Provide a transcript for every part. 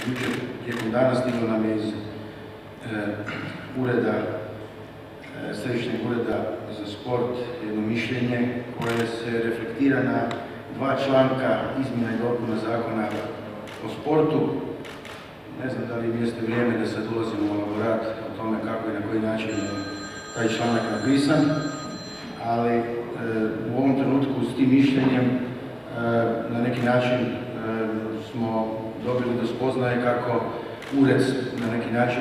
jučer tijekom dana stiglo nam je iz Središnjeg ureda za sport jedno mišljenje koje se reflektira na 2 članka izmjena i dopuna Zakona o sportu. Ne znam da li jeste vrijeme da sad ulazimo u elaborat o tome kako i na koji način je taj članak napisan, ali u ovom trenutku s tim mišljenjem na neki način smo dobili do spoznaje kako ured na neki način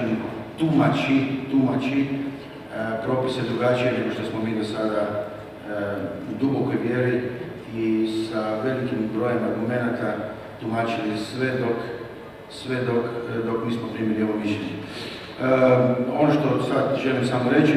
tumači propise drugačije nego što smo mi do sada u dubokoj vjeri i sa velikim brojem argumenata tumačili sve dok nismo primili ovo mišljenje. Ono što sad želim samo reći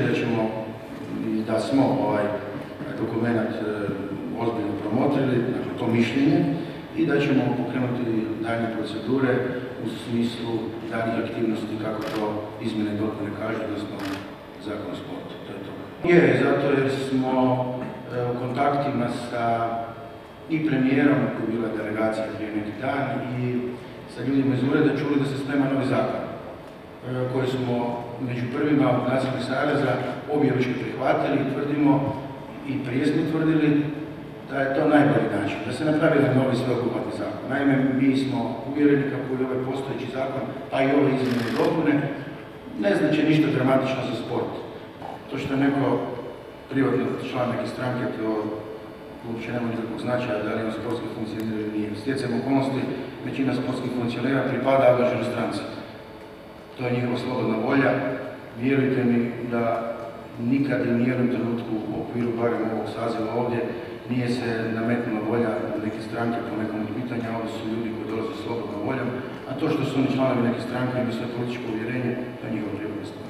da smo ovaj dokument ozbiljno promotrili, dakle to mišljenje, i da ćemo pokrenuti daljnje procedure u smislu daljnjih aktivnosti kako to izmjene i dopune kažu, odnosno Zakon o sportu. To je to. Zato jer smo u kontaktima sa i premijerom, koji je bila delegacija prije neki dan, i sa ljudima iz ureda čuli da se sprema novi zakon, koji smo među prvima od Nacionalnih saveza objeručki prihvatili i tvrdimo, i prije smo tvrdili, da je to najbolji način, da se napravi jedan novi sveobuhvatni zakon. Naime, mi smo uvjereni kako i ovaj postojeći zakon, a i ove izmjene i dopune, ne znači ništa dramatično za sport. To što je neko privatni član neke stranke, to uopće nema nikakvog značaja da li ima sportski funkcioner ili nije. Stjecajem okolnosti, većina sportskih funkcionera pripada određenoj stranci. To je njihova slobodna volja. Vjerujte mi da nikad i u nijednom trenutku u okviru barem ovog saziva ovdje nije se nametnula volja neke stranke po nekom pitanju, ovdje su ljudi koji dolaze slobodnom voljom, a to što su oni članovi neke stranke i svoje političko uvjerenje, to je njihova privatna stvar.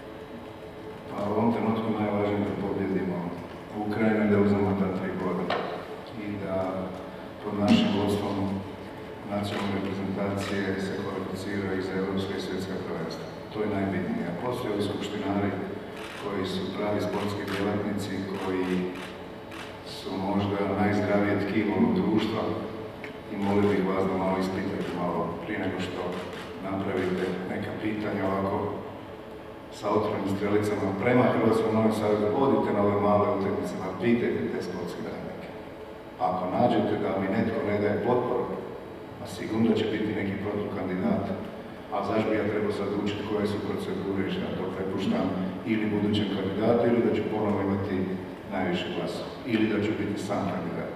Pa u ovom trenutku najvažnije da pobjedimo Ukrajinu i da uzmemo ta 3 boda i da pod našim vodstvom nacionalne reprezentacije se kvalificiraju i za evropska i svjetska prvenstva. To je najbitnije. A postoje ovi skupštinari koji su pravi sportski djelatnici, koji su možda najzdravije tkivo društva i molio bih vas da malo ispitate malo prije nego što napravite neka pitanja ovako sa otvorenim strelicama prema Hrvatskom Novom Savezu. Odite na ove male utakmice, pitajte te sportske radnike. Ako nađete da mi netko ne daje potporu, a sigurno će biti neki protukandidat, a zašto bi ja trebao sad učiti koje su procedure i šta to prepuštam ili budućem kandidatu, ili da ću ponovo imati najviše glasa, ili da ću biti sam kandidat.